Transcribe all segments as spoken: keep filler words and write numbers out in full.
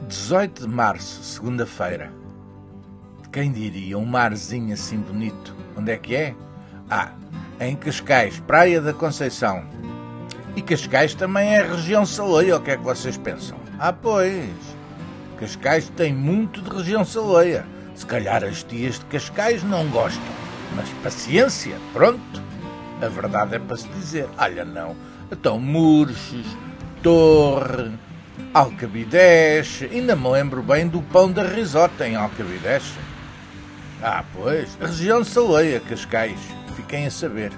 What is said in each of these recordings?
dezoito de março, segunda-feira. Quem diria, um marzinho assim bonito. Onde é que é? Ah, em Cascais, Praia da Conceição. E Cascais também é região saleia, o que é que vocês pensam? Ah, pois, Cascais tem muito de região saleia. Se calhar as tias de Cascais não gostam, mas paciência, pronto. A verdade é para se dizer. Olha, não. Então, Murches, Torre, Alcabideche. Ainda me lembro bem do pão da risota em Alcabideche. Ah, pois, a região saleia, Cascais. Fiquem a saber.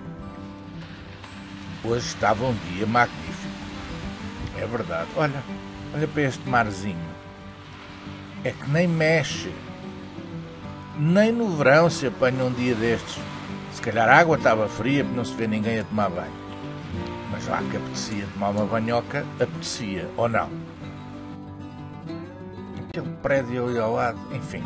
Hoje estava um dia magnífico. É verdade. Olha, olha para este marzinho. É que nem mexe. Nem no verão se apanha um dia destes. Se calhar a água estava fria porque não se vê ninguém a tomar banho. Mas lá que apetecia tomar uma banhoca, apetecia, ou não? Aquele prédio ali ao lado, enfim.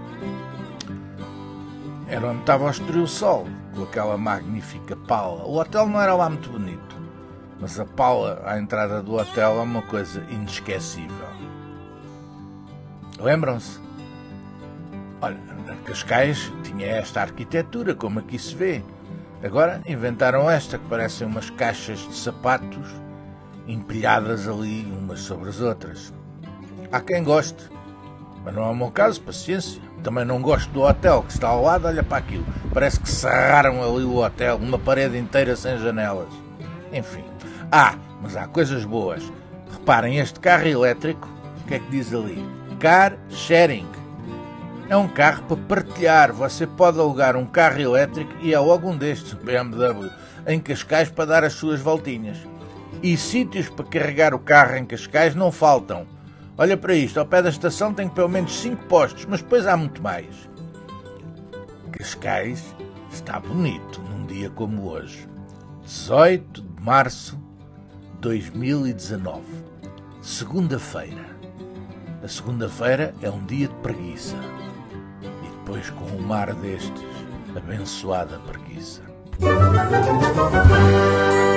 Era onde estava o Estoril Sol, com aquela magnífica pala. O hotel não era lá muito bonito, mas a pala à entrada do hotel é uma coisa inesquecível. Lembram-se? Olha, Cascais tinha esta arquitetura, como aqui se vê. Agora inventaram esta, que parecem umas caixas de sapatos empilhadas ali umas sobre as outras. Há quem goste, mas não é o meu caso, paciência. Também não gosto do hotel que está ao lado, olha para aquilo. Parece que serraram ali o hotel, uma parede inteira sem janelas. Enfim. Ah, mas há coisas boas. Reparem, este carro elétrico, o que é que diz ali? Car sharing. É um carro para partilhar. Você pode alugar um carro elétrico e é logo um destes, B M W, em Cascais para dar as suas voltinhas. E sítios para carregar o carro em Cascais não faltam. Olha para isto, ao pé da estação tem pelo menos cinco postos, mas depois há muito mais. Cascais está bonito num dia como hoje. dezoito de março de dois mil e dezanove. Segunda-feira. A segunda-feira é um dia de preguiça. E depois com um mar destes, abençoada preguiça.